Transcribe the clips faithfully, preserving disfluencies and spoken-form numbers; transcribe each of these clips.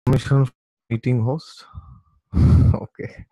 Permission meeting host. Okay.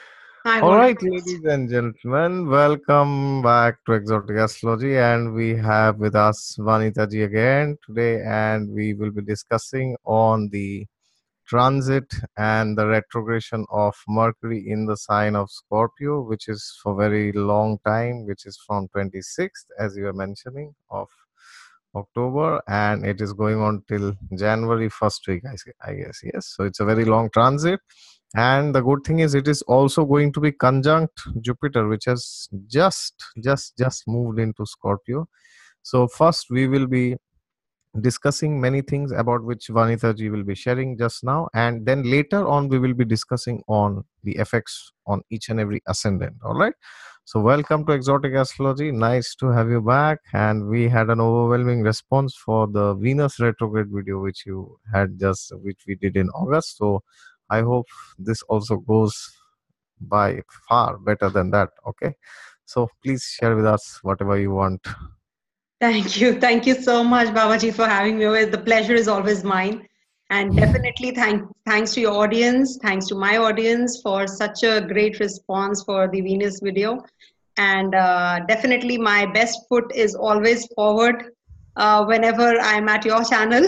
I All want right, to. ladies and gentlemen, welcome back to Exotic Astrology. And we have with us Vanita ji again today, and we will be discussing on the transit and the retrogression of Mercury in the sign of Scorpio, which is for very long time, which is from twenty-sixth, as you were mentioning, of October, and it is going on till January first week, I, say- I guess. Yes, so it's a very long transit. And the good thing is, it is also going to be conjunct Jupiter, which has just, just, just moved into Scorpio. So first, we will be discussing many things about which Vanita ji will be sharing just now, and then later on we will be discussing on the effects on each and every ascendant. All right. So welcome to Exotic Astrology. Nice to have you back. And we had an overwhelming response for the Venus retrograde video which you had just which we did in August. So I hope this also goes by far better than that. Okay. So please share with us whatever you want. Thank you. Thank you so much, Babaji, for having me over. The pleasure is always mine. And definitely thank, thanks to your audience, thanks to my audience for such a great response for the Venus video. And uh, definitely my best foot is always forward uh, whenever I'm at your channel.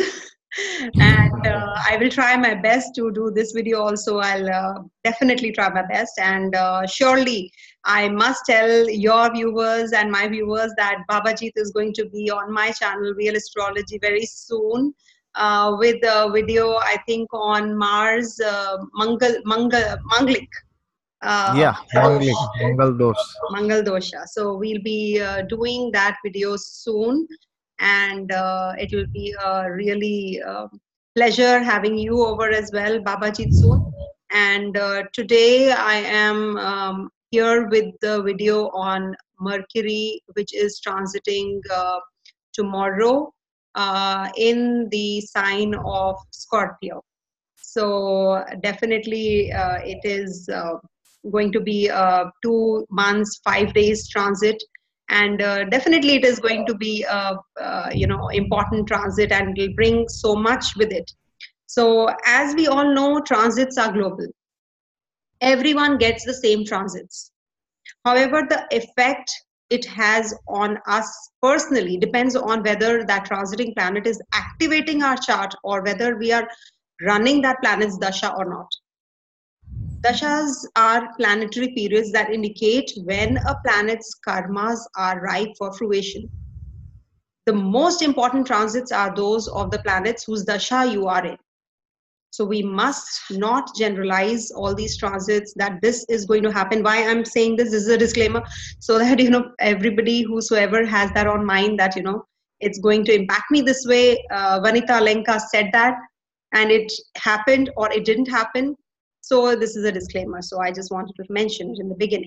and uh, I will try my best to do this video also. I'll uh, definitely try my best. And uh, surely I must tell your viewers and my viewers that Babajit is going to be on my channel, Real Astrology, very soon uh, with a video, I think, on Mars, uh, Mangal, Mangal, Manglik. Uh, Yeah, Manglik, Mangal Dosh. Mangal Dosha. So we'll be uh, doing that video soon, and uh, it will be a really uh, pleasure having you over as well, Babajit, soon. And uh, today I am um, here with the video on Mercury, which is transiting uh, tomorrow uh, in the sign of Scorpio. So definitely uh, it is uh, going to be uh, two months, five days transit. And uh, definitely it is going to be a, uh, you know, important transit, and it will bring so much with it. So as we all know, transits are global. Everyone gets the same transits. However, the effect it has on us personally depends on whether that transiting planet is activating our chart or whether we are running that planet's dasha or not. Dashas are planetary periods that indicate when a planet's karmas are ripe for fruition. The most important transits are those of the planets whose dasha you are in. So we must not generalize all these transits that this is going to happen. Why I'm saying this, this is a disclaimer, so that you know everybody whosoever has that on mind that you know it's going to impact me this way. Uh, Vanita Lenka said that, and it happened or it didn't happen. So this is a disclaimer. So I just wanted to mention it in the beginning.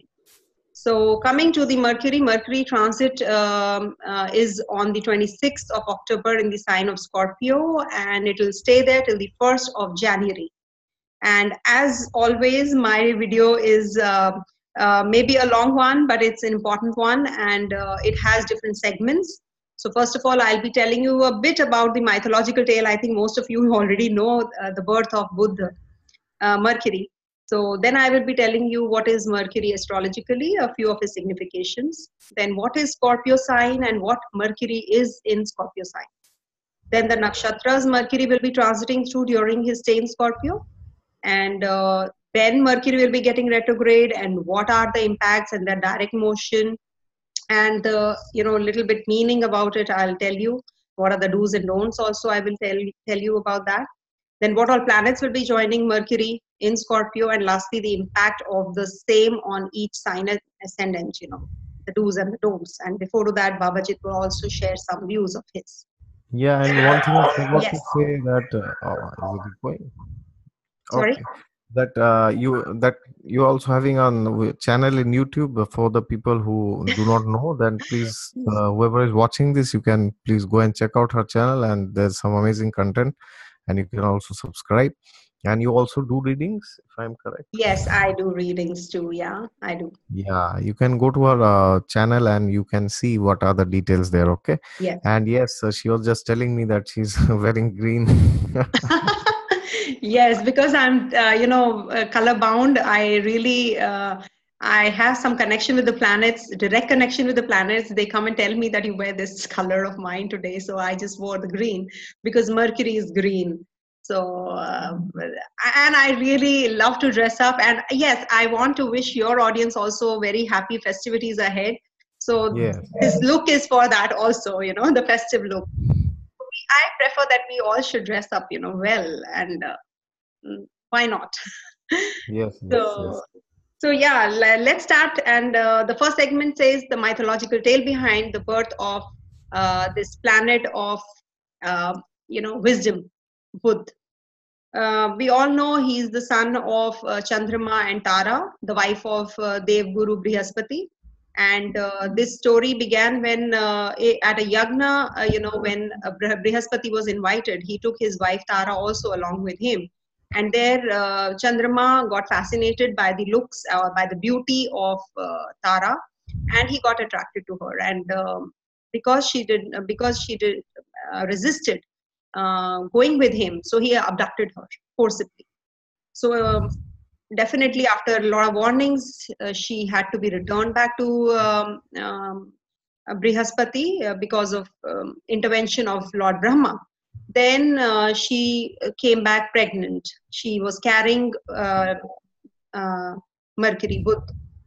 So coming to the Mercury, Mercury transit um, uh, is on the twenty-sixth of October in the sign of Scorpio, and it will stay there till the first of January. And as always, my video is uh, uh, maybe a long one, but it's an important one, and uh, it has different segments. So first of all, I'll be telling you a bit about the mythological tale. I think most of you already know uh, the birth of Buddha, uh, Mercury. So then I will be telling you what is Mercury astrologically, a few of its significations. Then what is Scorpio sign and what Mercury is in Scorpio sign. Then the nakshatras Mercury will be transiting through during his stay in Scorpio. And uh, then Mercury will be getting retrograde, and what are the impacts and the direct motion and the you know little bit meaning about it. I'll tell you what are the do's and don'ts. Also, I will tell tell you about that. Then what all planets will be joining Mercury in Scorpio, and lastly the impact of the same on each sign ascendant. You know the do's and the don'ts. And before to that, Babajit will also share some views of his. Yeah, and one thing I forgot Yes. to say that uh, oh, is it going? Sorry. Okay, that uh, you that you also having on w- channel in YouTube for the people who do not know. Then please, uh, whoever is watching this, you can please go and check out her channel, and there's some amazing content, and you can also subscribe. And you also do readings, if I'm correct. Yes, I do readings too. Yeah, I do. Yeah, you can go to her uh, channel and you can see what are the details there. Okay, Yes. and yes, uh, she was just telling me that she's wearing green. Yes, because I'm, uh, you know, uh, color bound. I really, uh, I have some connection with the planets, direct connection with the planets. They come and tell me that you wear this color of mine today, so I just wore the green because Mercury is green. So, uh, and I really love to dress up. And yes, I want to wish your audience also very happy festivities ahead. So Yes, this look is for that also, you know, the festive look. I prefer that we all should dress up, you know, well, and uh, mm, why not? yes, yes, So, yes. so yeah, le- let's start. And uh, the first segment says the mythological tale behind the birth of uh, this planet of, uh, you know, wisdom, Buddha. Uh, we all know he's the son of uh, Chandrama and Tara, the wife of uh, Dev Guru Brihaspati. And uh, this story began when, uh, a- at a yagna, uh, you know, when uh, Brih- Brihaspati was invited, he took his wife Tara also along with him. And there, uh, Chandrama got fascinated by the looks or by the beauty of uh, Tara, and he got attracted to her. And um, because she did, because she did uh, resisted uh, going with him. So he abducted her forcibly. So um, definitely, after a lot of warnings, uh, she had to be returned back to um, um, uh, Brihaspati uh, because of um, intervention of Lord Brahma. Then uh, she came back pregnant. She was carrying uh, uh, Mercury, Buddha.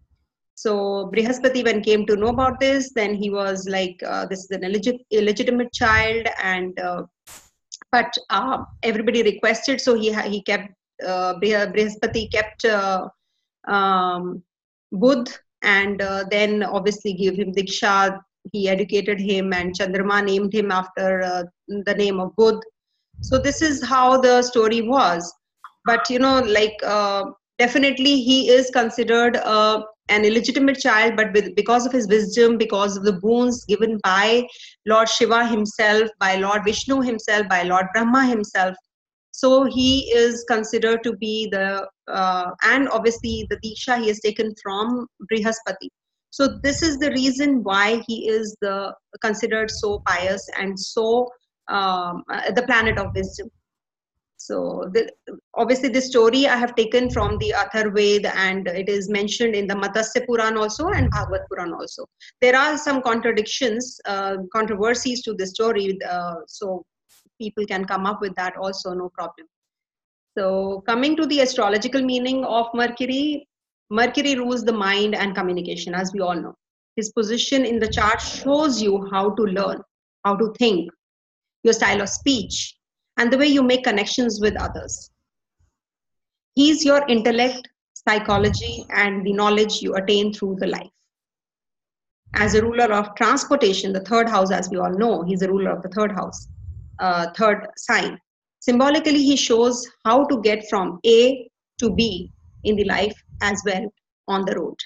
So Brihaspati, when came to know about this, then he was like, uh, "This is an illegit- illegitimate child," and uh, but uh, everybody requested, so he he kept uh, Brihaspati kept uh, um, Budh, and uh, then obviously gave him Diksha. He educated him, and Chandrama named him after uh, the name of Budh. So this is how the story was. But you know, like uh, definitely he is considered uh, an illegitimate child, but with, because of his wisdom, because of the boons given by Lord Shiva himself, by Lord Vishnu himself, by Lord Brahma himself, so he is considered to be the uh, and obviously the diksha he has taken from Brihaspati. So this is the reason why he is the considered so pious and so um, uh, the planet of wisdom. So the, obviously this story I have taken from the Atharved, and it is mentioned in the Matsya Puran also and Bhagavad Puran also. There are some contradictions, uh, controversies to the story, uh, so people can come up with that also, no problem. So coming to the astrological meaning of Mercury, Mercury rules the mind and communication, as we all know. His position in the chart shows you how to learn, how to think, your style of speech, and the way you make connections with others. He's your intellect, psychology, and the knowledge you attain through the life. As a ruler of transportation, the third house, as we all know, he's a ruler of the third house, uh, third sign. Symbolically, he shows how to get from A to B in the life as well on the road.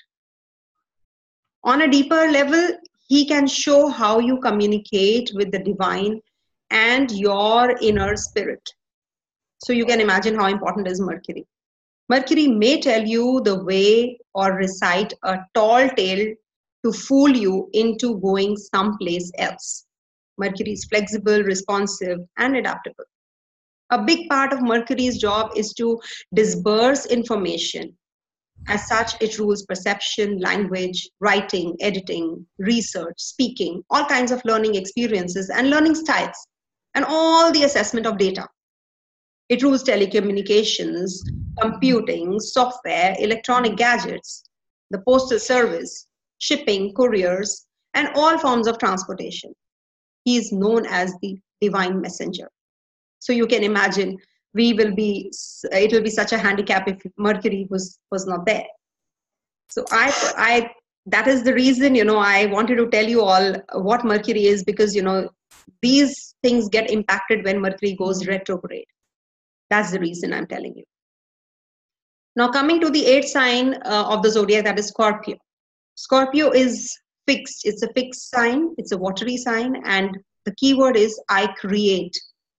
On a deeper level, he can show how you communicate with the divine and your inner spirit. So you can imagine how important is Mercury. Mercury may tell you the way or recite a tall tale to fool you into going someplace else. Mercury is flexible, responsive, and adaptable. A big part of Mercury's job is to disperse information. As such, it rules perception, language, writing, editing, research, speaking, all kinds of learning experiences and learning styles, and all the assessment of data. It rules telecommunications, computing, software, electronic gadgets, the postal service, shipping, couriers, and all forms of transportation. He is known as the divine messenger. So you can imagine we will be, it will be such a handicap if Mercury was, was not there. So I, I, that is the reason, you know, I wanted to tell you all what Mercury is, because, you know, these things get impacted when Mercury goes retrograde. That's the reason I'm telling you. Now, coming to the eighth sign uh, of the zodiac, that is Scorpio. Scorpio is fixed. It's a fixed sign. It's a watery sign. And the key word is I create.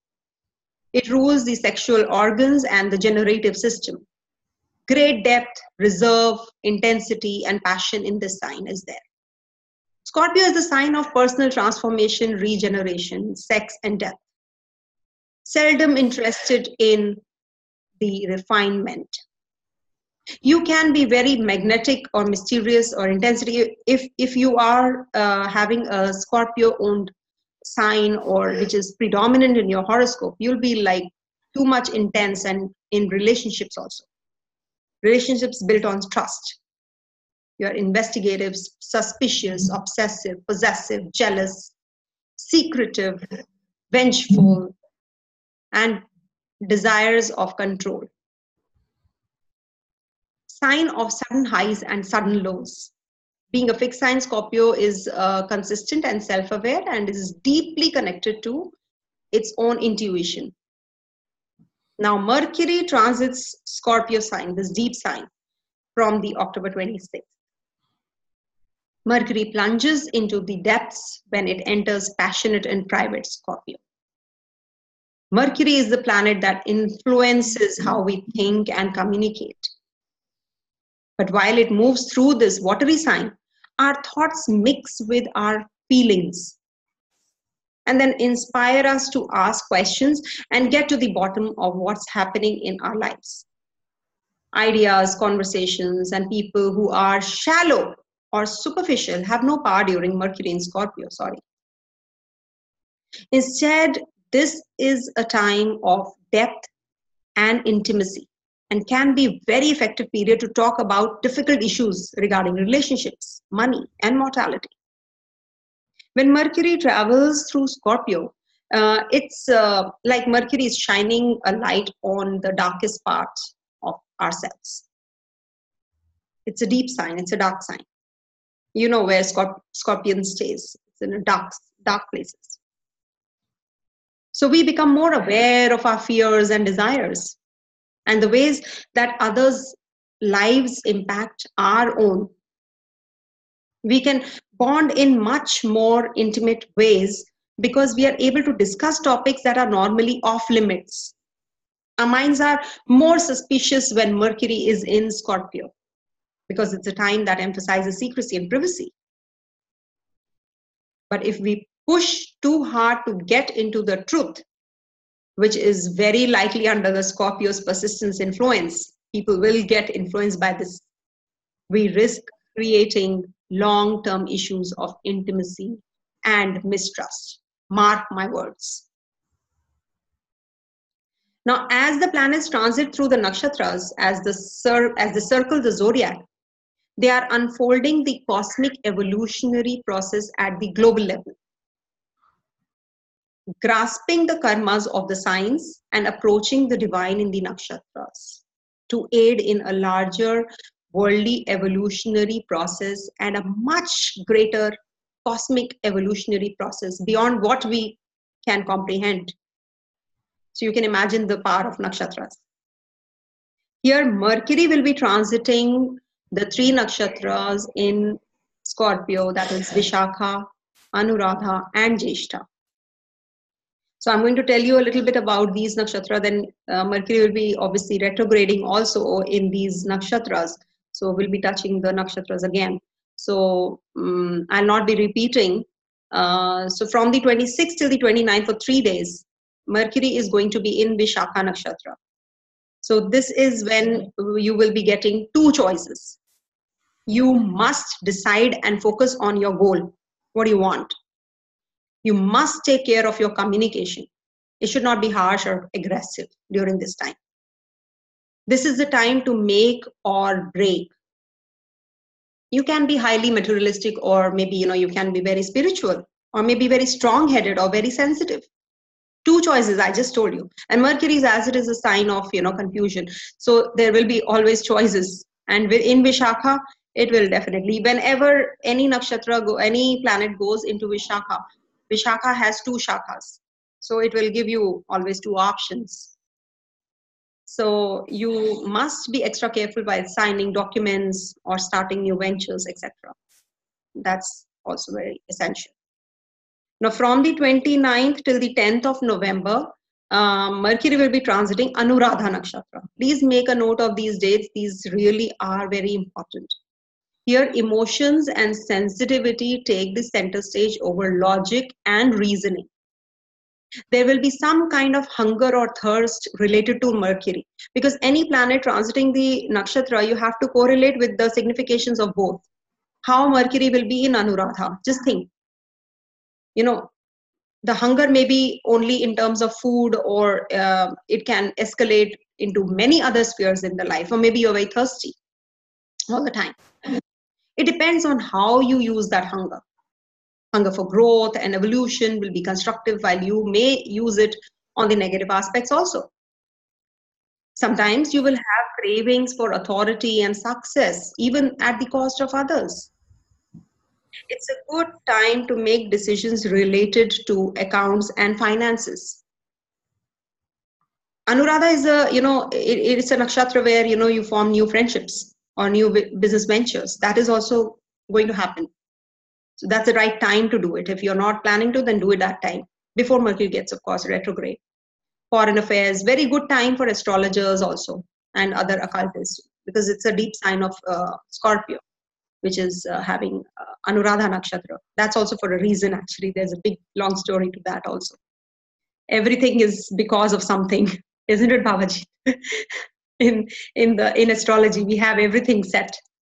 It rules the sexual organs and the generative system. Great depth, reserve, intensity, and passion in this sign is there. Scorpio is the sign of personal transformation, regeneration, sex, and death. Seldom interested in the refinement. You can be very magnetic or mysterious or intensity. If, if you are uh, having a Scorpio-owned sign or which is predominant in your horoscope, you'll be like too much intense, and in relationships also. Relationships built on trust. You're investigative, suspicious, obsessive, possessive, jealous, secretive, vengeful, and desires of control. Sign of sudden highs and sudden lows. Being a fixed sign, Scorpio is uh, consistent and self-aware and is deeply connected to its own intuition. Now, Mercury transits Scorpio sign, this deep sign, from the October twenty-sixth. Mercury plunges into the depths when it enters passionate and private Scorpio. Mercury is the planet that influences how we think and communicate. But while it moves through this watery sign, our thoughts mix with our feelings and then inspire us to ask questions and get to the bottom of what's happening in our lives. Ideas, conversations, and people who are shallow or superficial have no power during Mercury in Scorpio, sorry. Instead, this is a time of depth and intimacy, and can be a very effective period to talk about difficult issues regarding relationships, money, and mortality. When Mercury travels through Scorpio, uh, it's uh, like Mercury is shining a light on the darkest part of ourselves. It's a deep sign, it's a dark sign. You know where Scorp- Scorpion stays. It's in a dark, dark places. So we become more aware of our fears and desires and the ways that others' lives impact our own. We can bond in much more intimate ways because we are able to discuss topics that are normally off limits. Our minds are more suspicious when Mercury is in Scorpio because it's a time that emphasizes secrecy and privacy. But if we push too hard to get into the truth, which is very likely under the Scorpio's persistence influence, people will get influenced by this. We risk creating long-term issues of intimacy and mistrust. Mark my words. Now, as the planets transit through the nakshatras, as the, cir- as they circle the zodiac, they are unfolding the cosmic evolutionary process at the global level. Grasping the karmas of the signs and approaching the divine in the nakshatras to aid in a larger worldly evolutionary process and a much greater cosmic evolutionary process beyond what we can comprehend. So you can imagine the power of nakshatras. Here, Mercury will be transiting the three nakshatras in Scorpio, that is Vishakha, Anuradha, and Jeshta. So I'm going to tell you a little bit about these nakshatra. Then uh, Mercury will be obviously retrograding also in these nakshatras. So we'll be touching the nakshatras again. So um, I'll not be repeating. Uh, so from the twenty-sixth till the twenty-ninth for three days, Mercury is going to be in Vishakha nakshatra. So this is when you will be getting two choices. You must decide and focus on your goal. What do you want? You must take care of your communication. It should not be harsh or aggressive during this time. This is the time to make or break. You can be highly materialistic, or maybe you know you can be very spiritual, or maybe very strong-headed or very sensitive. Two choices I just told you. And Mercury is, as it is, a sign of you know confusion. So there will be always choices. And in Vishakha, it will definitely, whenever any nakshatra go, any planet goes into Vishakha, Vishakha has two shakhas. So it will give you always two options. So you must be extra careful while signing documents or starting new ventures, et cetera. That's also very essential. Now, from the twenty-ninth till the tenth of November, um, Mercury will be transiting Anuradha Nakshatra. Please make a note of these dates. These really are very important. Here, emotions and sensitivity take the center stage over logic and reasoning. There will be some kind of hunger or thirst related to Mercury, because any planet transiting the nakshatra, you have to correlate with the significations of both. How Mercury will be in Anuradha, just think. You know, the hunger may be only in terms of food, or uh, it can escalate into many other spheres in the life, or maybe you're very thirsty all the time. It depends on how you use that hunger. Hunger for growth and evolution will be constructive, while you may use it on the negative aspects also. Sometimes you will have cravings for authority and success, even at the cost of others. It's a good time to make decisions related to accounts and finances. Anuradha is a, you know, it, it's a nakshatra where, you know, you form new friendships or new business ventures. That is also going to happen. So that's the right time to do it. If you're not planning to, then do it that time, before Mercury gets, of course, retrograde. Foreign affairs, very good time for astrologers also, and other occultists, because it's a deep sign of uh, Scorpio, which is uh, having uh, Anuradha nakshatra. That's also for a reason, actually. There's a big, long story to that also. Everything is because of something, isn't it, Babaji? in in the in astrology, we have everything set.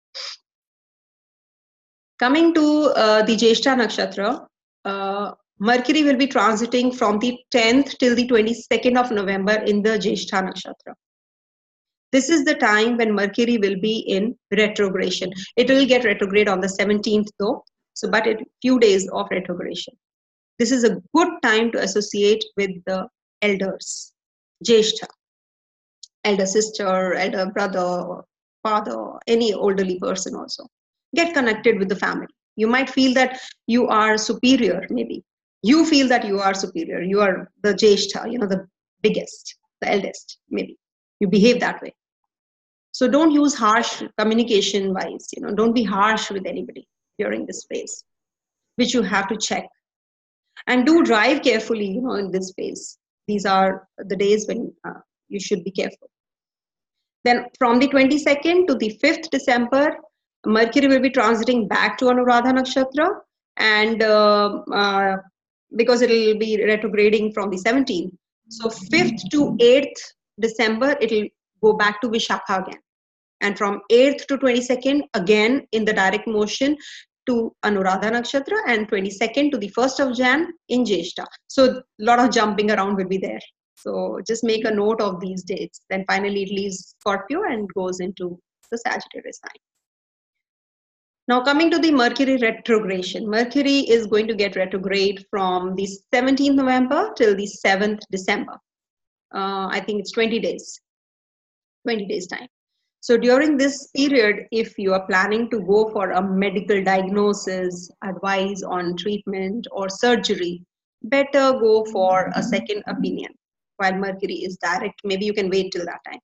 Coming to uh, the Jyeshtha nakshatra, uh, Mercury will be transiting from the tenth till the twenty-second of November in the Jyeshtha nakshatra. This is the time when Mercury will be in retrogradation. It will get retrograde on the seventeenth though, so but a few days of retrogradation. This is a good time to associate with the elders, Jyeshtha, elder sister, elder brother, father, any elderly person also. Get connected with the family. You might feel that you are superior, maybe. You feel that you are superior. You are the Jyeshtha, you know, the biggest, the eldest, maybe. You behave that way. So don't use harsh communication wise, you know, don't be harsh with anybody during this phase, which you have to check. And do drive carefully, you know, in this phase. These are the days when uh, you should be careful. Then from the twenty-second to the fifth December, Mercury will be transiting back to Anuradha Nakshatra, and uh, uh, because it will be retrograding from the seventeenth. So fifth to eighth December, it will go back to Vishakha again. And from eighth to twenty-second, again in the direct motion to Anuradha Nakshatra, and twenty-second to the first of Jan in Jyeshtha. So a lot of jumping around will be there. So just make a note of these dates. Then finally it leaves Scorpio and goes into the Sagittarius sign. Now coming to the Mercury retrogradation. Mercury is going to get retrograde from the seventeenth November till the seventh December. Uh, I think it's twenty days. twenty days time. So during this period, if you are planning to go for a medical diagnosis, advice on treatment or surgery, better go for a second opinion. While Mercury is direct, maybe you can wait till that time.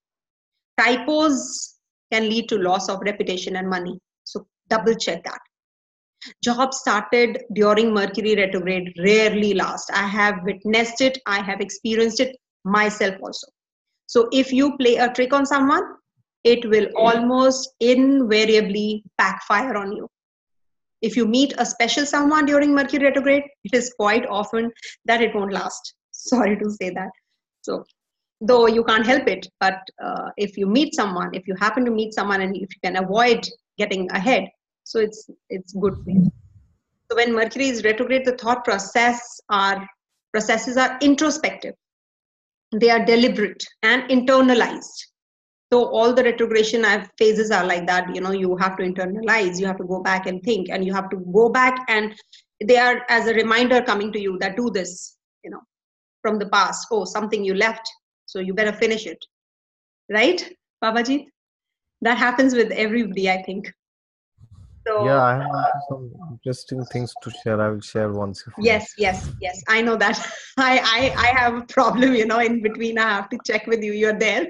Typos can lead to loss of reputation and money. So double check that. Job started during Mercury retrograde rarely last. I have witnessed it. I have experienced it myself also. So if you play a trick on someone, it will almost invariably backfire on you. If you meet a special someone during Mercury retrograde, it is quite often that it won't last. Sorry to say that. So, though you can't help it, but uh, if you meet someone, if you happen to meet someone, and if you can avoid getting ahead, so it's it's good for you. So when Mercury is retrograde, the thought process are processes are introspective. They are deliberate and internalized. So all the retrogradation phases are like that. You know, you have to internalize, you have to go back and think, and you have to go back, and they are as a reminder coming to you that do this, you know, from the past. Oh, something you left, so you better finish it. Right, Babaji? That happens with everybody, I think. Yeah, So I have also some interesting things to share. I will share once you yes, finish. yes, yes. I know that. I, I, I have a problem, you know, in between. I have to check with you. You're there.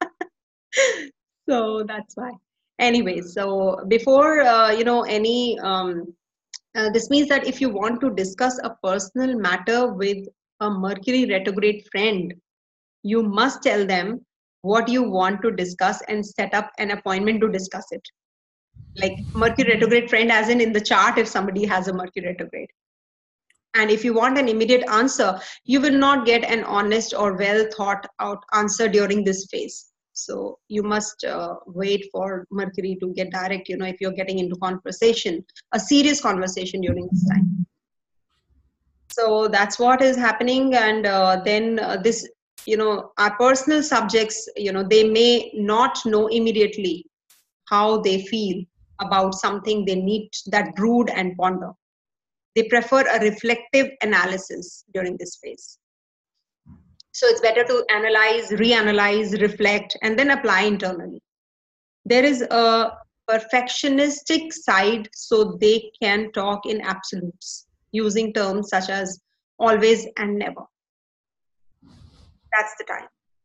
So that's why. Anyway, so before, uh, you know, any, um, uh, this means that if you want to discuss a personal matter with a Mercury retrograde friend, you must tell them what you want to discuss and set up an appointment to discuss it. Like Mercury retrograde friend, as in in the chart, if somebody has a Mercury retrograde. And if you want an immediate answer, you will not get an honest or well thought out answer during this phase. So you must uh, wait for Mercury to get direct, you know, if you're getting into conversation, a serious conversation during this time. So that's what is happening. And uh, then uh, this, you know, our personal subjects, you know, they may not know immediately how they feel about something. They need that brood and ponder. They prefer a reflective analysis during this phase. So it's better to analyze, reanalyze, reflect, and then apply internally. There is a perfectionistic side, so they can talk in absolutes, using terms such as always and never. That's the time.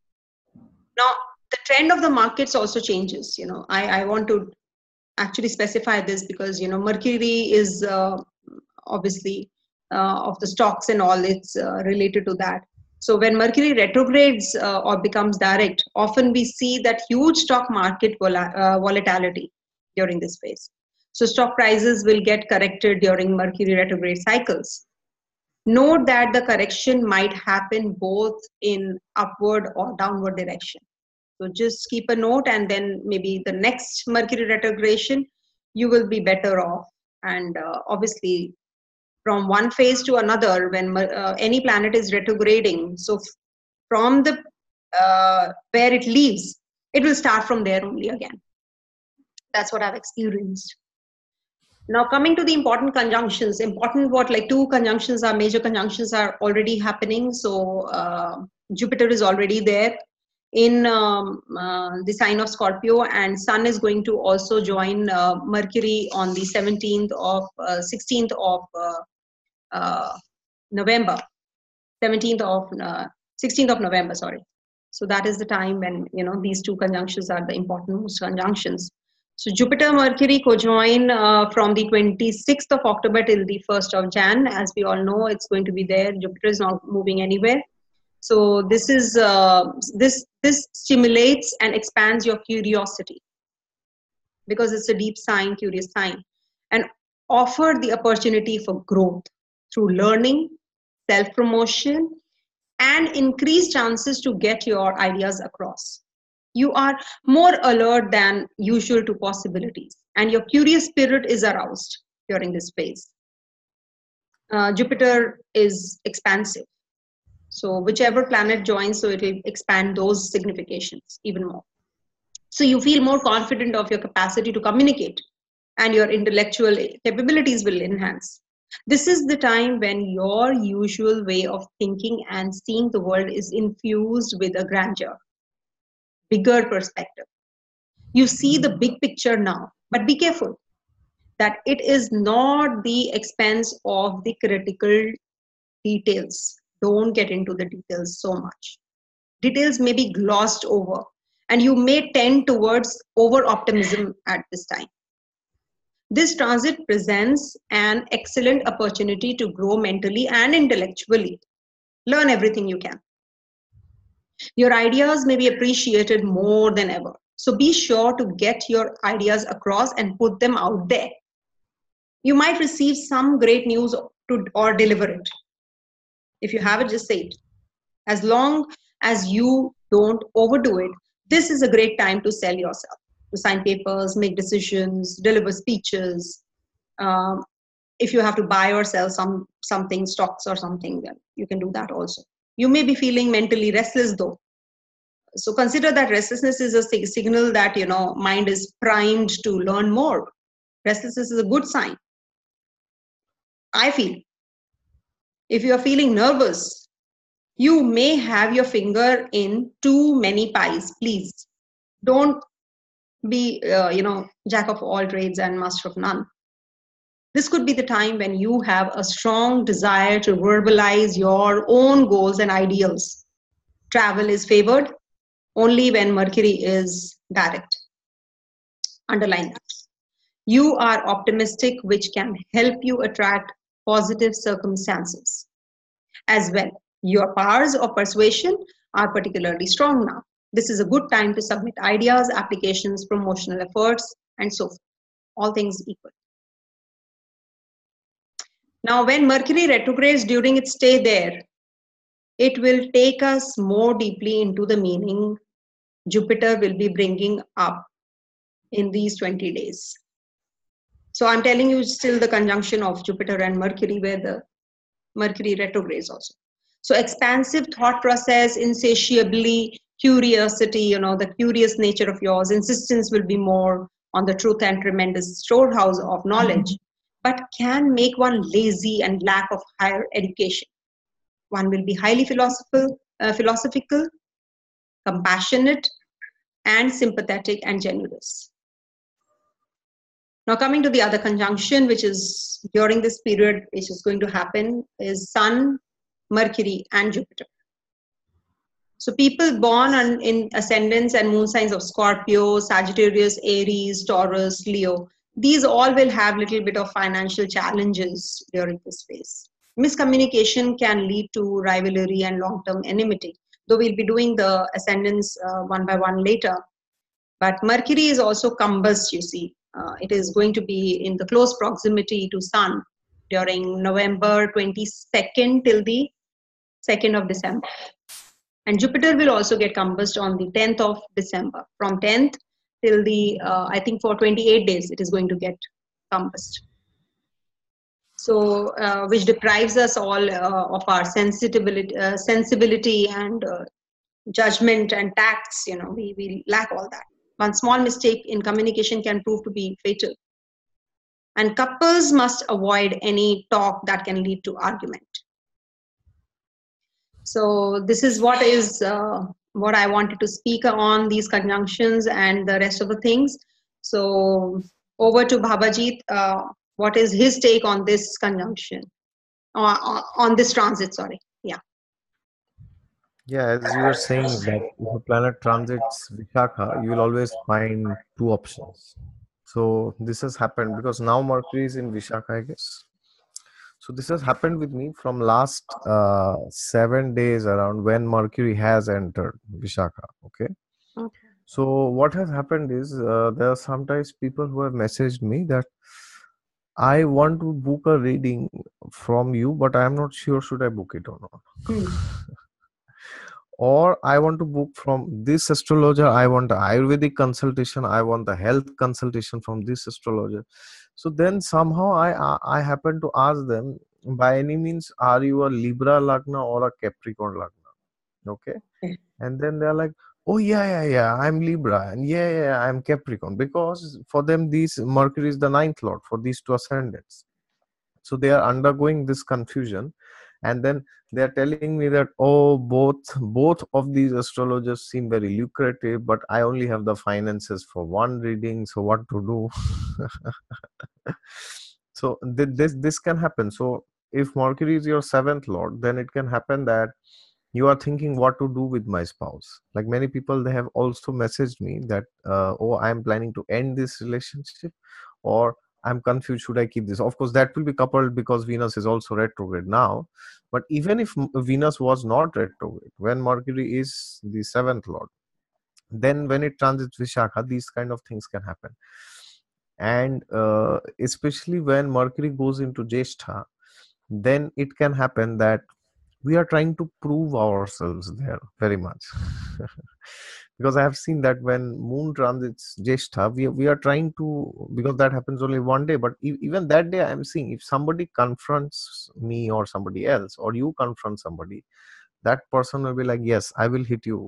Now, the trend of the markets also changes. You know, I, I want to actually specify this because, you know, Mercury is uh, obviously uh, of the stocks and all, it's uh, related to that. So when Mercury retrogrades uh, or becomes direct, often we see that huge stock market vol uh, volatility during this phase. So stock prices will get corrected during Mercury retrograde cycles. Note that the correction might happen both in upward or downward direction. So just keep a note, and then maybe the next Mercury retrogradation, you will be better off. And uh, obviously, from one phase to another, when uh, any planet is retrograding, so from the uh, where it leaves, it will start from there only again. That's what I've experienced. Now coming to the important conjunctions, important what, like two conjunctions are, major conjunctions are already happening. So uh, Jupiter is already there in um, uh, the sign of Scorpio, and Sun is going to also join uh, Mercury on the seventeenth of, uh, sixteenth of uh, uh, November, seventeenth of, uh, sixteenth of November, sorry. So that is the time when, you know, these two conjunctions are the important most conjunctions. So Jupiter Mercury co-join uh, from the twenty-sixth of October till the first of Jan. As we all know, it's going to be there. Jupiter is not moving anywhere. So this is uh, this this stimulates and expands your curiosity, because it's a deep sign, curious sign, and offer the opportunity for growth through learning, self-promotion, and increased chances to get your ideas across. You are more alert than usual to possibilities, and your curious spirit is aroused during this phase. Uh, Jupiter is expansive. So whichever planet joins, so it will expand those significations even more. So you feel more confident of your capacity to communicate, and your intellectual capabilities will enhance. This is the time when your usual way of thinking and seeing the world is infused with a grandeur, bigger perspective. You see the big picture now, but be careful that it is not the expense of the critical details. Don't get into the details so much. Details may be glossed over, and you may tend towards over optimism at this time. This transit presents an excellent opportunity to grow mentally and intellectually. Learn everything you can. Your ideas may be appreciated more than ever. So be sure to get your ideas across and put them out there. You might receive some great news to, or deliver it. If you have it, just say it. As long as you don't overdo it, this is a great time to sell yourself, to sign papers, make decisions, deliver speeches. Um, if you have to buy or sell some something, stocks or something, then you can do that also. You may be feeling mentally restless though. So consider that restlessness is a sig signal that, you know, mind is primed to learn more. Restlessness is a good sign. I feel if you are feeling nervous, you may have your finger in too many pies. Please don't be, uh, you know, jack of all trades and master of none. This could be the time when you have a strong desire to verbalize your own goals and ideals. Travel is favored only when Mercury is direct. Underline that. You are optimistic, which can help you attract positive circumstances. As well, your powers of persuasion are particularly strong now. This is a good time to submit ideas, applications, promotional efforts, and so forth. All things equal. Now, when Mercury retrogrades during its stay there, it will take us more deeply into the meaning Jupiter will be bringing up in these twenty days. So I'm telling you still the conjunction of Jupiter and Mercury, where the Mercury retrogrades also. So expansive thought process, insatiably curiosity, you know, the curious nature of yours, insistence will be more on the truth and tremendous storehouse of knowledge, but can make one lazy and lack of higher education. One will be highly philosophical, uh, philosophical, compassionate, and sympathetic and generous. Now, coming to the other conjunction, which is during this period, which is going to happen, is Sun, Mercury, and Jupiter. So, people born on, in ascendants and moon signs of Scorpio, Sagittarius, Aries, Taurus, Leo, these all will have little bit of financial challenges during this phase. Miscommunication can lead to rivalry and long-term enmity. Though we'll be doing the ascendants uh, one by one later. But Mercury is also combust, you see. Uh, it is going to be in the close proximity to Sun during November twenty-second till the second of December. And Jupiter will also get combust on the tenth of December. From tenth till the, uh, I think for twenty-eight days, it is going to get combust. So, uh, which deprives us all uh, of our sensibility, uh, sensibility and uh, judgment and tacts. You know, we, we lack all that. One small mistake in communication can prove to be fatal. And couples must avoid any talk that can lead to argument. So this is what is uh, what I wanted to speak on, these conjunctions and the rest of the things. So over to Babajit. Uh, what is his take on this conjunction, uh, on this transit? Sorry. Yeah. Yeah, as you were saying that if a planet transits Vishakha, you will always find two options. So this has happened because now Mercury is in Vishakha, I guess. So this has happened with me from last uh, seven days around when Mercury has entered Vishakha. Okay. Okay. So what has happened is uh, there are sometimes people who have messaged me that I want to book a reading from you, but I am not sure should I book it or not. Hmm. Or I want to book from this astrologer, I want the Ayurvedic consultation, I want the health consultation from this astrologer. So then somehow I I I happen to ask them, by any means, are you a Libra Lagna or a Capricorn Lagna? Okay. Okay. And then they're like, oh yeah, yeah, yeah, I'm Libra, and yeah, yeah, yeah, I'm Capricorn. Because for them, these Mercury is the ninth lord for these two ascendants. So they are undergoing this confusion, and then they are telling me that, oh, both both of these astrologers seem very lucrative, but I only have the finances for one reading, so what to do? So th- this this can happen. So if Mercury is your seventh lord, then it can happen that you are thinking what to do with my spouse. Like many people, they have also messaged me that, uh, oh, I'm planning to end this relationship, or I'm confused, should I keep this? Of course, that will be coupled because Venus is also retrograde now. But even if M- Venus was not retrograde, when Mercury is the seventh lord, then when it transits Vishakha, these kind of things can happen. And uh, especially when Mercury goes into Jyeshtha, then it can happen that we are trying to prove ourselves there very much. Because I have seen that when moon transits Jyeshtha, we, we are trying to, because that happens only one day, but e- even that day I am seeing, if somebody confronts me or somebody else, or you confront somebody, that person will be like, yes, I will hit you.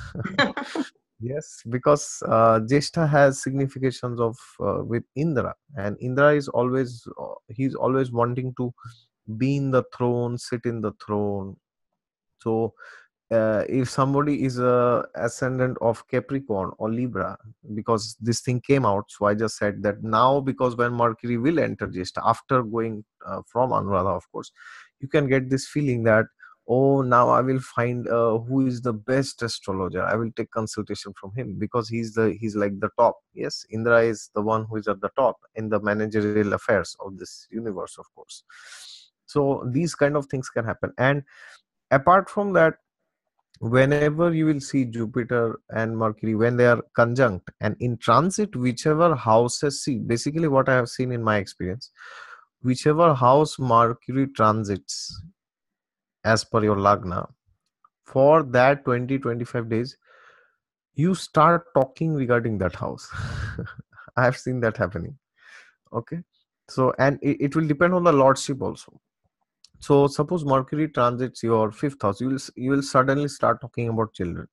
Yes, because uh, Jyeshtha has significations of uh, with Indra, and Indra is always uh, he's always wanting to be in the throne, sit in the throne. So uh, if somebody is a ascendant of Capricorn or Libra, because this thing came out, so I just said that now, because when Mercury will enter Jyeshtha after going uh, from Anuradha, of course, you can get this feeling that, oh, now I will find uh, who is the best astrologer. I will take consultation from him because he's the he's like the top. Yes, Indra is the one who is at the top in the managerial affairs of this universe, of course. So these kind of things can happen. And apart from that, whenever you will see Jupiter and Mercury, when they are conjunct and in transit, whichever houses, see, basically what I have seen in my experience, whichever house Mercury transits as per your lagna, for that twenty twenty-five days, you start talking regarding that house. I have seen that happening. Okay. So, and it, it will depend on the lordship also. So suppose Mercury transits your fifth house, you will s- you will suddenly start talking about children.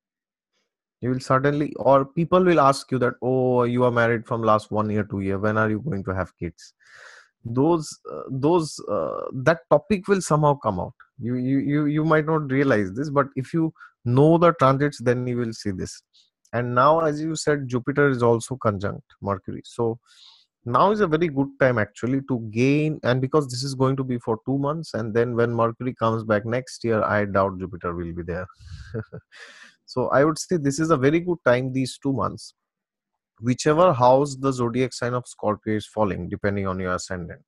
You will suddenly, or people will ask you that, oh, you are married from last one year, two year, when are you going to have kids? Those uh, those uh, that topic will somehow come out. You, you you you might not realize this, but if you know the transits, then you will see this. And now, as you said, Jupiter is also conjunct Mercury, so now is a very good time actually to gain. And because this is going to be for two months, and then when Mercury comes back next year, I doubt Jupiter will be there. So I would say this is a very good time, these two months, whichever house the zodiac sign of Scorpio is falling, depending on your ascendant,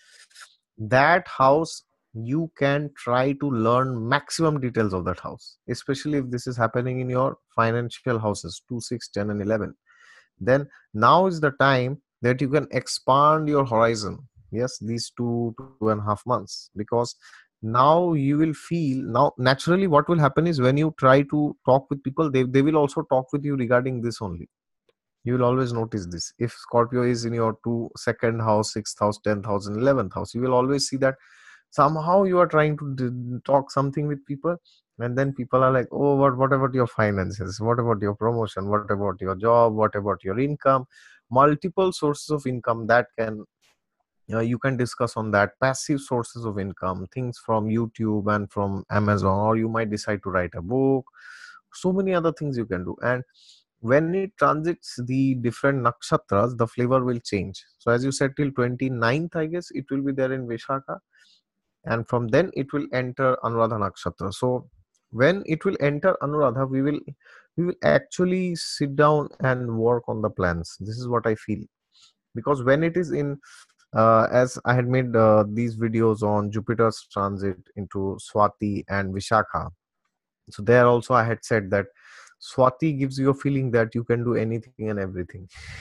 that house, you can try to learn maximum details of that house, especially if this is happening in your financial houses two, six, ten, and eleven. Then now is the time that you can expand your horizon. Yes, these two two and a half months, because now you will feel, now naturally what will happen is when you try to talk with people, they, they will also talk with you regarding this only. You will always notice this. If Scorpio is in your two second house, sixth house, tenth house, and eleventh house, you will always see that somehow you are trying to d- talk something with people, and then people are like, oh, what what about your finances, what about your promotion, what about your job, what about your income? Multiple sources of income that can, uh, you can discuss on that. Passive sources of income, things from YouTube and from Amazon, or you might decide to write a book. So many other things you can do. And when it transits the different nakshatras, the flavor will change. So as you said, till twenty-ninth, I guess it will be there in Vishaka, and from then it will enter Anuradha nakshatra. So when it will enter Anuradha, we will we will actually sit down and work on the plans. This is what I feel. Because when it is in, uh, as I had made uh, these videos on Jupiter's transit into Swati and Vishakha, so there also I had said that Swati gives you a feeling that you can do anything and everything.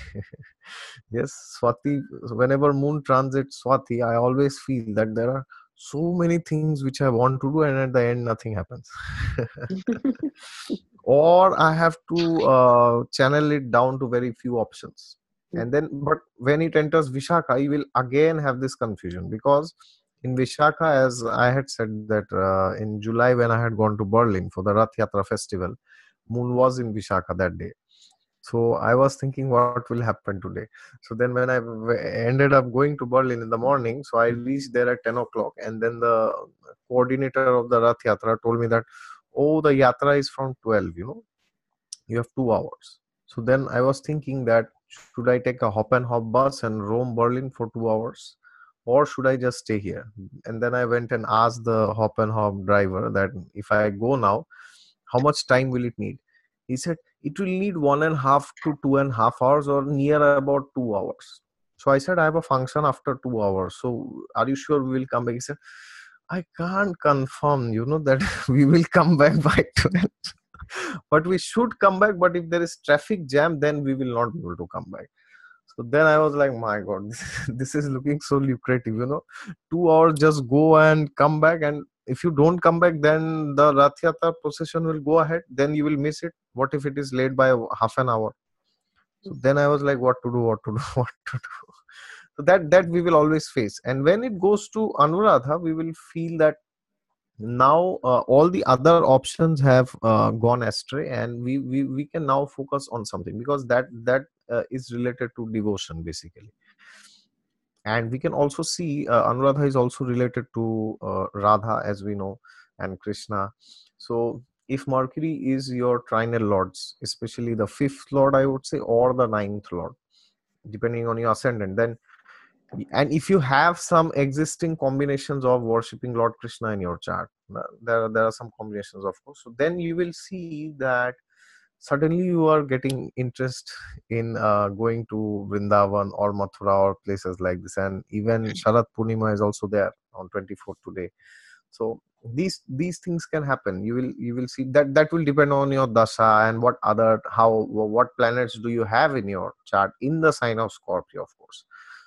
Yes, Swati, whenever moon transits Swati, I always feel that there are so many things which I want to do, and at the end, nothing happens. Or I have to uh, channel it down to very few options. And then, but when it enters Vishakha, you will again have this confusion, because in Vishakha, as I had said that uh, in July when I had gone to Berlin for the Rath Yatra festival, moon was in Vishakha that day. So I was thinking, what will happen today? So then when I w- ended up going to Berlin in the morning, so I reached there at ten o'clock, and then the coordinator of the Rath Yatra told me that, oh, the Yatra is from twelve, you know, you have two hours. So then I was thinking that, should I take a hop and hop bus and roam Berlin for two hours? Or should I just stay here? And then I went and asked the hop and hop driver that if I go now, how much time will it need? He said it will need one and a half to two and a half hours, or near about two hours. So I said, I have a function after two hours. So are you sure we will come back? He said, I can't confirm, you know, that we will come back by twelve. But we should come back. But if there is traffic jam, then we will not be able to come back. So then I was like, my God, this, this is looking so lucrative, you know. Two hours, just go and come back. And if you don't come back, then the Rath Yatra procession will go ahead. Then you will miss it. What if it is late by a- half an hour? So then I was like, what to do, what to do, what to do. So that that we will always face. And when it goes to Anuradha, we will feel that now uh, all the other options have uh, gone astray, and we, we we can now focus on something, because that that uh, is related to devotion basically. And we can also see uh, Anuradha is also related to uh, Radha, as we know, and Krishna. So if Mercury is your trinal lords, especially the fifth lord, I would say, or the ninth lord, depending on your ascendant, then, and if you have some existing combinations of worshipping Lord Krishna in your chart, uh, there, there are some combinations, of course, so then you will see that suddenly you are getting interest in uh, going to Vrindavan or Mathura or places like this. And even Sharat Purnima is also there on twenty-fourth today. So these these things can happen. You will you will see that that will depend on your dasha, and what other, how, what planets do you have in your chart in the sign of Scorpio, of course.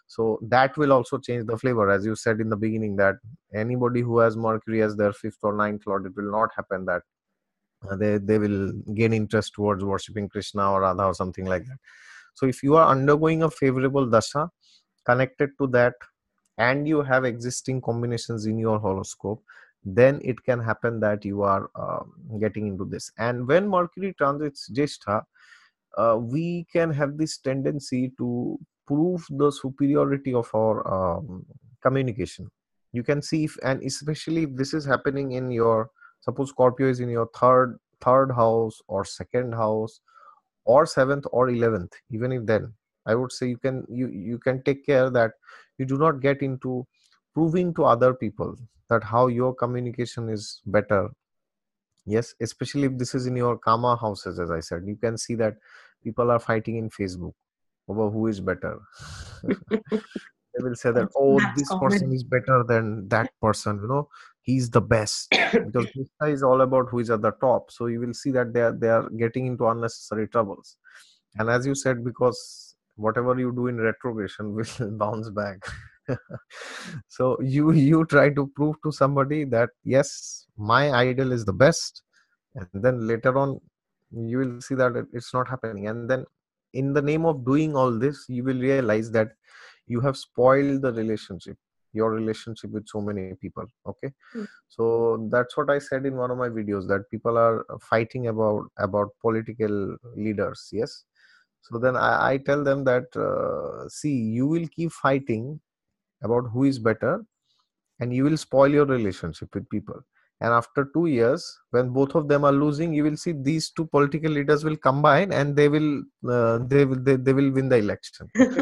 So that will also change the flavor, as you said in the beginning, that anybody who has Mercury as their fifth or ninth lord, it will not happen that uh, they they will gain interest towards worshipping Krishna or Radha or something like that. So if you are undergoing a favorable dasha connected to that, and you have existing combinations in your horoscope, then it can happen that you are uh, getting into this. And when Mercury transits Jyeshtha, uh, we can have this tendency to prove the superiority of our um, communication. You can see if, and especially if this is happening in your, suppose Scorpio is in your third third house or second house or seventh or eleventh, even if then I would say you can you you can take care that you do not get into proving to other people that how your communication is better. Yes, especially if this is in your karma houses, as I said, you can see that people are fighting in Facebook over who is better. They will say that, That's, oh, that's this person common. is better than that person, you know, he's the best. Because this guy is all about who is at the top. So you will see that they are they are getting into unnecessary troubles. And as you said, because whatever you do in retrogression will bounce back. So you you try to prove to somebody that yes, my idol is the best, and then later on you will see that it- it's not happening. And then in the name of doing all this, you will realize that you have spoiled the relationship, your relationship with so many people. Okay, so that's what I said in one of my videos, that people are fighting about about political leaders. Yes, so then i, I tell them that uh, see, you will keep fighting about who is better, and you will spoil your relationship with people. And after two years, when both of them are losing, you will see these two political leaders will combine, and they will uh, they will they, they will win the election. Okay,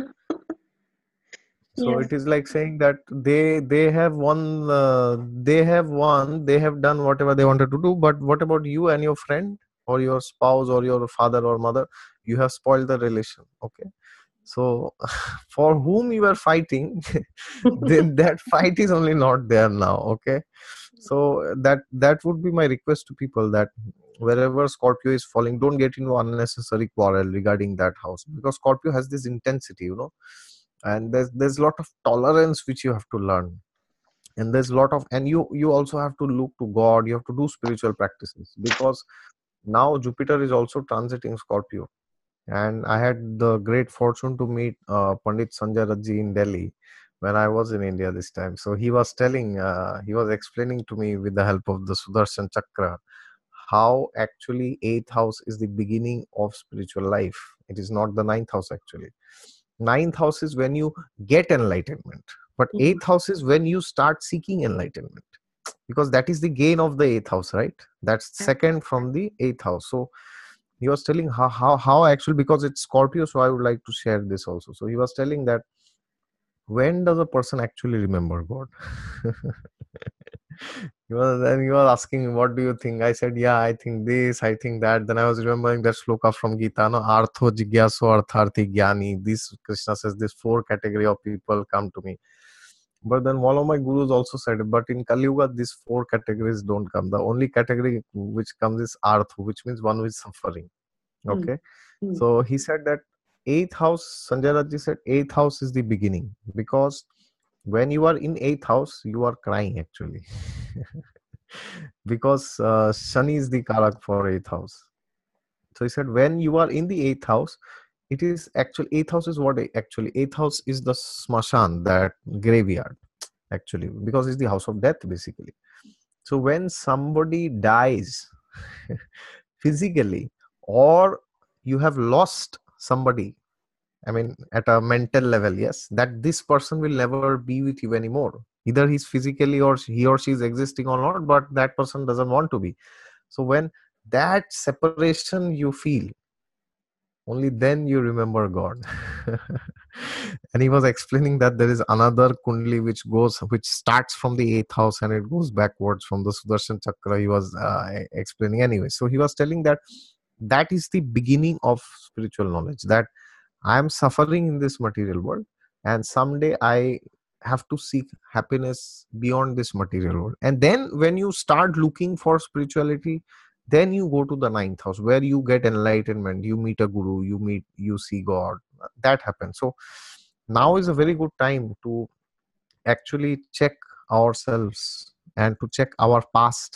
so Yes. it is like saying that they they have won, uh, they have won, they have done whatever they wanted to do. But what about you and your friend or your spouse or your father or mother? You have spoiled the relation. Okay, so for whom you are fighting, then that fight is only not there now. Okay, so that that would be my request to people, that wherever Scorpio is falling, don't get into unnecessary quarrel regarding that house, because Scorpio has this intensity, you know, and there's there's a lot of tolerance which you have to learn. And there's a lot of, and you you also have to look to God, you have to do spiritual practices, because now Jupiter is also transiting Scorpio. And I had the great fortune to meet uh, Pandit Sanjay Raji in Delhi when I was in India this time. So he was telling, uh, he was explaining to me with the help of the Sudarshan Chakra how actually eighth house is the beginning of spiritual life. It is not the ninth house actually. Ninth house is when you get enlightenment, but Mhm. eighth house is when you start seeking enlightenment, because that is the gain of the eighth house, right? That's Yeah. second from the eighth house. So he was telling how, how how actually, because it's Scorpio, so I would like to share this also. So he was telling that when does a person actually remember God? He was, then he was asking me, what do you think? I said, yeah, I think this, I think that. Then I was remembering that shloka from Gita, no, artho jigyaso artharthi jnani. This Krishna says, this four category of people come to me. But then one of my gurus also said, but in Kali Yuga, these four categories don't come. The only category which comes is artho, which means one who is suffering. Mm. Okay. Mm. So he said that eighth house, Sanjay Raji said, eighth house is the beginning, because when you are in eighth house, you are crying actually. Because uh, Shani is the Karak for eighth house. So he said, when you are in the eighth house, it is actually, eighth house is what actually, eighth house is the smashan, that graveyard actually, because it's the house of death basically. So when somebody dies physically, or you have lost somebody, I mean, at a mental level, yes, that this person will never be with you anymore. Either he's physically or she- he or she is existing or not, but that person doesn't want to be. So when that separation you feel, only then you remember God. And he was explaining that there is another kundli which goes, which starts from the eighth house and it goes backwards from the Sudarshan Chakra. He was uh, e- explaining anyway. So he was telling that that is the beginning of spiritual knowledge, that I am suffering in this material world, and someday I have to seek happiness beyond this material world. And then when you start looking for spirituality, then you go to the ninth house where you get enlightenment, you meet a guru, you meet, you see God. That happens. So now is a very good time to actually check ourselves and to check our past.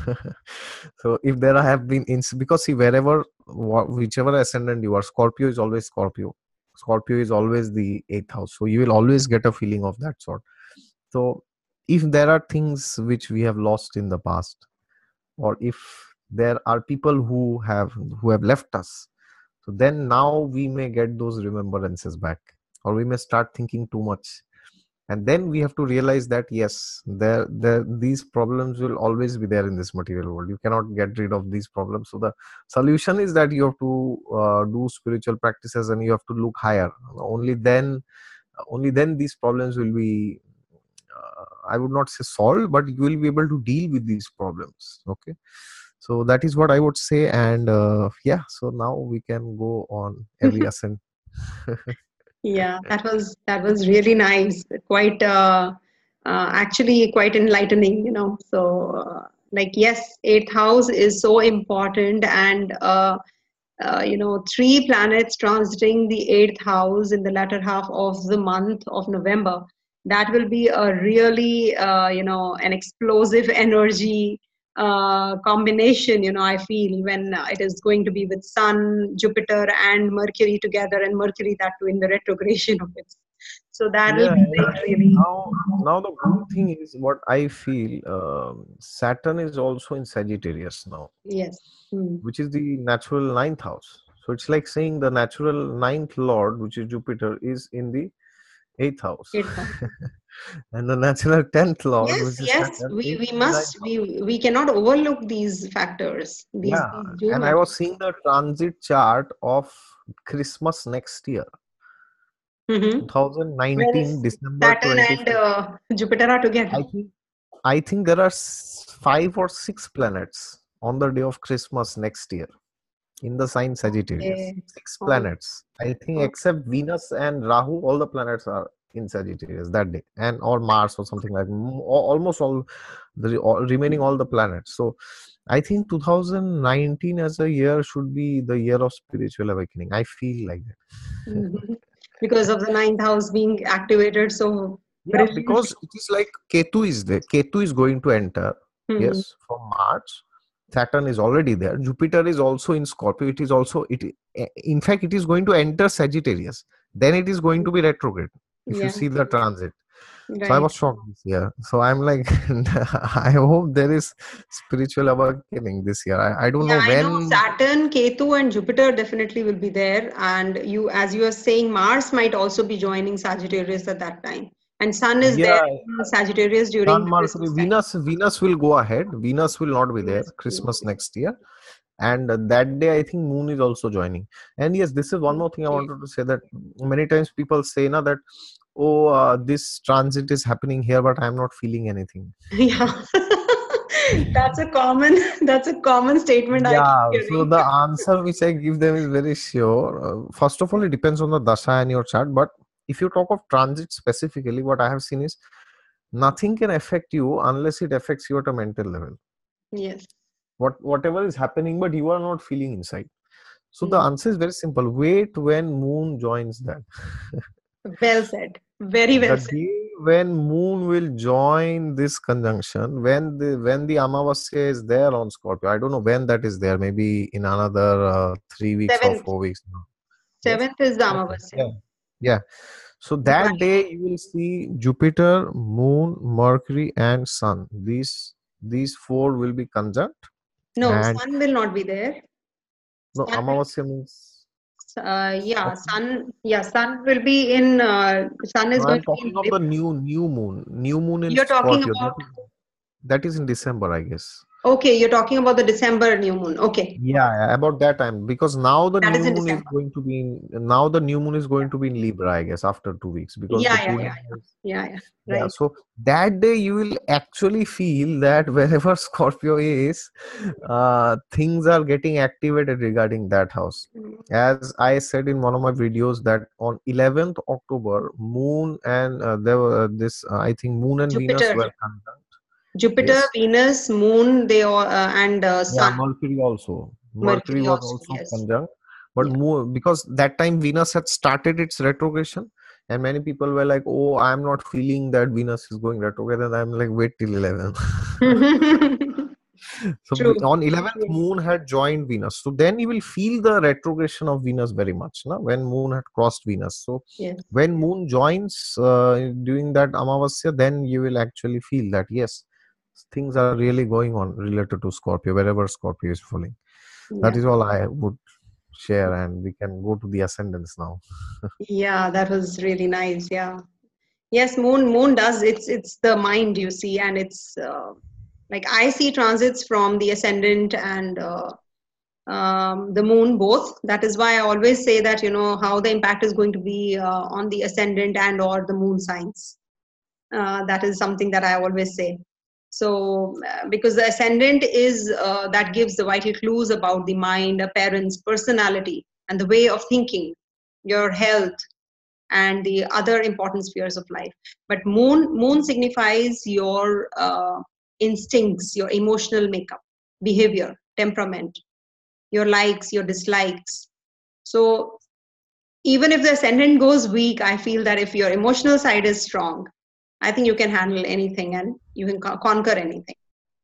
So if there have been ins, because see, wherever wha- whichever ascendant you are, Scorpio is always Scorpio. Scorpio is always the eighth house, so you will always get a feeling of that sort. So if there are things which we have lost in the past, or if there are people who have who have left us, so then now we may get those remembrances back, or we may start thinking too much. And then we have to realize that yes, there there these problems will always be there in this material world. You cannot get rid of these problems. So the solution is that you have to uh, do spiritual practices, and you have to look higher. Only then only then these problems will be, uh, I would not say solved, but you will be able to deal with these problems. Okay, so that is what I would say. And uh, yeah, so now we can go on every ascent. Yeah, that was that was really nice. Quite uh, uh, actually quite enlightening, you know. So uh, like yes, eighth house is so important, and uh, uh, you know, three planets transiting the eighth house in the latter half of the month of November. That will be a really, uh, you know, an explosive energy uh, combination, you know, I feel when uh, it is going to be with Sun, Jupiter, and Mercury together, and Mercury that too in the retrogration of it. So that will Yeah, be and like really, now now the good thing is what I feel. Um, Saturn is also in Sagittarius now, yes. Hmm. which is the natural ninth house. So it's like saying the natural ninth lord, which is Jupiter, is in the eighth house, Eighth house. and the natural tenth lord, Yes, which is yes, Saturn, we, is we in the ninth must house. we we cannot overlook these factors. These Yeah, these do and I matter. was seeing the transit chart of Christmas next year, Hmm. When twenty nineteen, December Saturn and twenty-fifth. uh, Jupiter are I together. think I think there are s- five or six planets on the day of Christmas next year in the sign Sagittarius. Okay. Six Oh, planets. I think okay. except Venus and Rahu, all the planets are in Sagittarius that day, and or Mars or something like m- al- almost all the re- all, remaining all the planets. So I think two thousand nineteen as a year should be the year of spiritual awakening. I feel like that. Mhm. Because of the ninth house being activated so Yeah, brilliantly. because it is like Ketu is there. Ketu is going to enter. Hmm. Yes, from March. Saturn is already there. Jupiter is also in Scorpio. It is also it. i- In fact, it is going to enter Sagittarius. Then it is going to be retrograde. If you Yeah, see the transit. So I right. was shocked this year. So I'm like, I hope there is spiritual awakening this year. I, I don't know Yeah, I know when. Saturn, Ketu, and Jupiter definitely will be there. And you, as you are saying, Mars might also be joining Sagittarius at that time. And Sun is there Yeah, in Sagittarius during Sun, the Mercury, Christmas time. Venus. Venus will go ahead. Venus will not be there. Venus. Christmas next year. And uh, that day I think moon is also joining. And yes, this is one more thing I Okay. wanted to say, that many times people say now that, oh, uh, this transit is happening here but I'm not feeling anything. Yeah. That's a common that's a common statement I keep Yeah, so hearing. the answer which I give them is very sure. Uh, first of all, it depends on the dasha and your chart, but if you talk of transit specifically, what I have seen is nothing can affect you unless it affects you at a mental level. Yes. What whatever is happening, but you are not feeling inside. So the Mm. answer is very simple. Wait when moon joins that. Well said. Very The well said. day when moon will join this conjunction, when the when the Amavasya is there on Scorpio, I don't know when that is there. Maybe in another uh, three weeks or Seventh. four weeks now. Yes. Seventh is the Okay. Amavasya. Yeah. Yeah. So that Right. day you will see Jupiter, Moon, Mercury, and Sun. These these four will be conjunct. No, And sun will not be there. no, Sun will, Amavasya means uh, yeah, what? sun, yeah, sun will be in, uh, sun is No, going I'm to be in talking of Lib. the new new moon. New moon in You're talking Scorpio. That about, is that is in December, I guess. okay, you're talking about the December new moon. Okay. Yeah, yeah, about that time, because now the That is new in moon is December. going to be in now the new moon is going to be in Libra, I guess, after two weeks because the Yeah, yeah, yeah, Purnima yeah, is. yeah, yeah, Yeah, right. so that day you will actually feel that wherever Scorpio is, uh, things are getting activated regarding that house. Mm. As I said in one of my videos, that on eleventh October, Moon and uh, there were uh, this, uh, I think Moon and Venus Jupiter, were conjunct. Jupiter, Yes. Venus, Moon, they all, uh, and uh, Yeah, Sun, Mercury also. Mercury Mercury was also. also Yes. conjunct, but Yeah. more because that time Venus had started its retrogression. And many people were like, oh, I'm not feeling that Venus is going retrograde. And I'm like, wait till eleven. So True. we- on eleventh, True. moon had joined Venus. So then you will feel the retrogression of Venus very much, no? When moon had crossed Venus. So Yes. when moon joins uh, during that Amavasya, then you will actually feel that, yes, things are really going on related to Scorpio, wherever Scorpio is falling. That Yeah. is all I would share, and we can go to the ascendants now. Yeah, that was really nice. Yeah. Yes, moon moon does. It's it's the mind, you see, and it's uh, like I see transits from the ascendant and uh, um, the moon both. That is why I always say that, you know, how the impact is going to be uh, on the ascendant and or the moon signs. Uh, that is something that I always say. So, uh, because the ascendant is uh, that gives the vital clues about the mind, a parent's personality, and the way of thinking, your health, and the other important spheres of life. But moon, moon signifies your uh, instincts, your emotional makeup, behavior, temperament, your likes, your dislikes. So even if the ascendant goes weak, I feel that if your emotional side is strong, I think you can handle anything and you can co- conquer anything.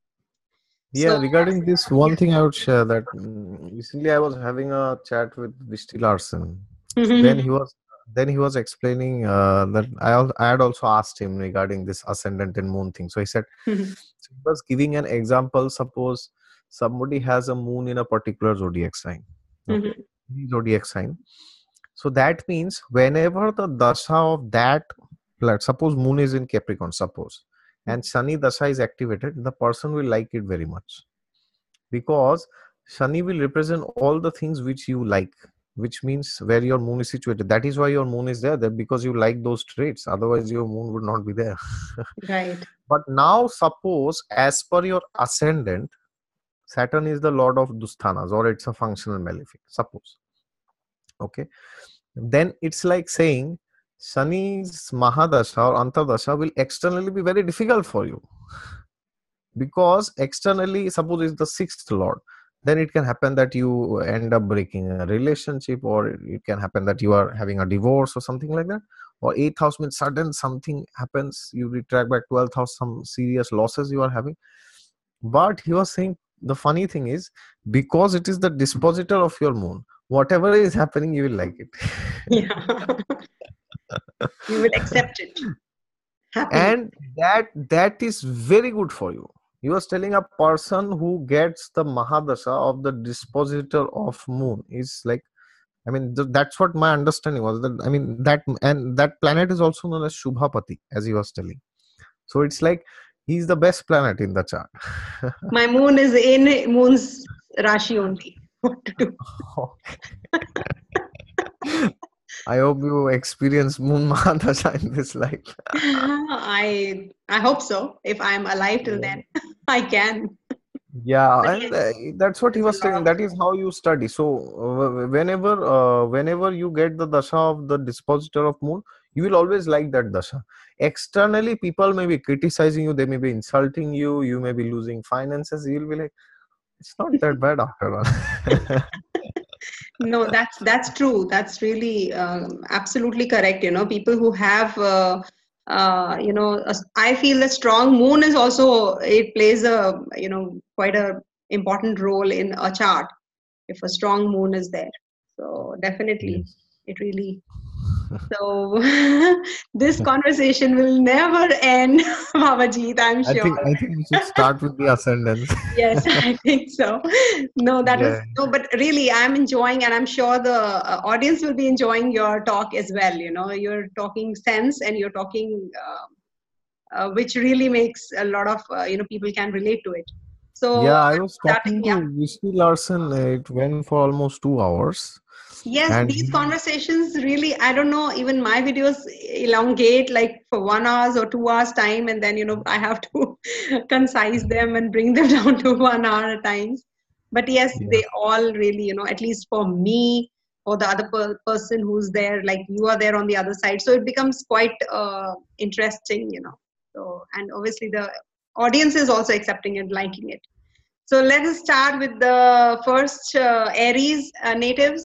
Yeah, So, regarding this, one yeah. thing I would share that mm, recently I was having a chat with Vishti Larson. Then Mhm. he was then he was explaining uh, that I al- I had also asked him regarding this ascendant and moon thing. So he said, Mhm. so he was giving an example. Suppose somebody has a moon in a particular zodiac sign. Okay, Mhm. any zodiac sign. So that means whenever the dasha of that, like suppose moon is in Capricorn, suppose, and Shani dasha is activated, the person will like it very much, because Shani will represent all the things which you like, which means where your moon is situated. That is why your moon is there, that because you like those traits. Otherwise, your moon would not be there. Right. But now, suppose as per your ascendant, Saturn is the lord of Dusthanas, or it's a functional malefic. Suppose, okay, then it's like saying Shani's Mahadasha or Antardasha will externally be very difficult for you, because externally, suppose it's the sixth lord, then it can happen that you end up breaking a relationship, or it can happen that you are having a divorce or something like that. Or eighth house means sudden something happens, you retract back. Twelfth house, some serious losses you are having. But he was saying the funny thing is, because it is the dispositor of your moon, whatever is happening, you will like it. Yeah. You will accept it happily. And that that is very good for you. He was telling a person who gets the mahadasha of the dispositor of moon is like, I mean, th- that's what my understanding was. That, I mean, that, and that planet is also known as Shubhapati, as he was telling. So it's like he's the best planet in the chart. My moon is in moon's Rashi only. What to do? I hope you experience moon mahadasha in this life. I I hope so. If I'm alive till then, I can. Yeah, But and uh, yes, that's what he there's a was lot telling. of That is how you study. So uh, whenever uh, whenever you get the dasha of the dispositor of moon, you will always like that dasha. Externally, people may be criticizing you, they may be insulting you, you may be losing finances. You'll be like, it's not that bad after all. no. That's that's true. That's really um, absolutely correct. You know, people who have. Uh, uh, you know, a s- I feel a strong moon is also it plays a you know quite a important role in a chart if a strong moon is there. So definitely, Yes. it really. So this conversation will never end, Babajit, I'm I sure. think I think we should start with the ascendants. Yes, I think so. No, that was Yeah. no, but really, I'm enjoying, and I'm sure the uh, audience will be enjoying your talk as well. You know, you're talking sense, and you're talking, uh, uh, which really makes a lot of uh, you know people can relate to it. So Yeah, I I'm was starting, talking yeah. to Vishnu Larson. uh, It went for almost two hours, Yes, and these he, conversations really, I don't know, even my videos elongate like for one hours or two hours time, and then, you know, I have to concise them and bring them down to one hour at times. But yes, yeah. they all really, you know, at least for me or the other per person who's there, like you are there on the other side. So it becomes quite uh, interesting, you know. So, and obviously the audience is also accepting and liking it. So let us start with the first uh, Aries uh, natives.